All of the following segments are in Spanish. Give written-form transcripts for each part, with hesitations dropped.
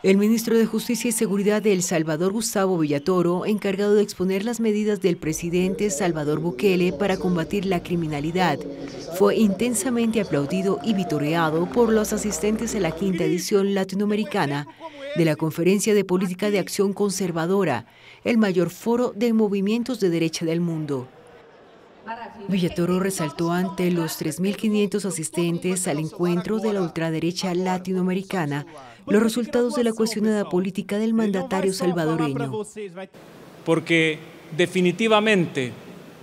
El ministro de Justicia y Seguridad de El Salvador, Gustavo Villatoro, encargado de exponer las medidas del presidente Salvador Bukele para combatir la criminalidad, fue intensamente aplaudido y vitoreado por los asistentes a la quinta edición latinoamericana de la Conferencia de Política de Acción Conservadora, el mayor foro de movimientos de derecha del mundo. Villatoro resaltó ante los 3.500 asistentes al encuentro de la ultraderecha latinoamericana los resultados de la cuestionada política del mandatario salvadoreño. Porque definitivamente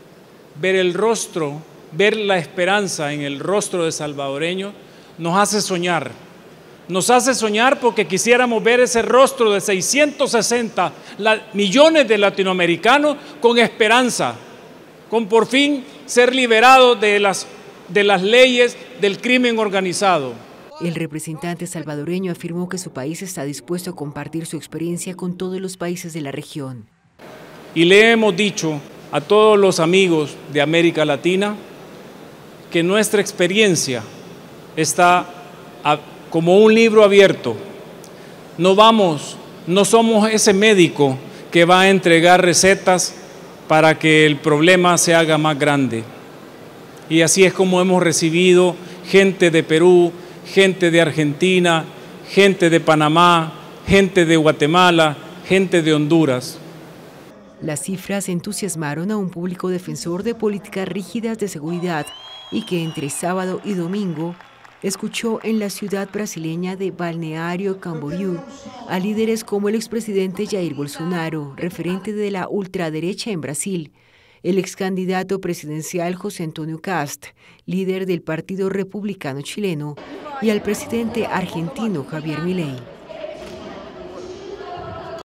ver la esperanza en el rostro de salvadoreño nos hace soñar. Nos hace soñar porque quisiéramos ver ese rostro de 660 millones de latinoamericanos con esperanza, con por fin ser liberados de las leyes del crimen organizado. El representante salvadoreño afirmó que su país está dispuesto a compartir su experiencia con todos los países de la región. Y le hemos dicho a todos los amigos de América Latina que nuestra experiencia está como un libro abierto. No somos ese médico que va a entregar recetas para que el problema se haga más grande. Y así es como hemos recibido gente de Perú, gente de Argentina, gente de Panamá, gente de Guatemala, gente de Honduras. Las cifras entusiasmaron a un público defensor de políticas rígidas de seguridad y que entre sábado y domingo escuchó en la ciudad brasileña de Balneario Camboriú a líderes como el expresidente Jair Bolsonaro, referente de la ultraderecha en Brasil, el excandidato presidencial José Antonio Kast, líder del Partido Republicano Chileno, y al presidente argentino Javier Milei.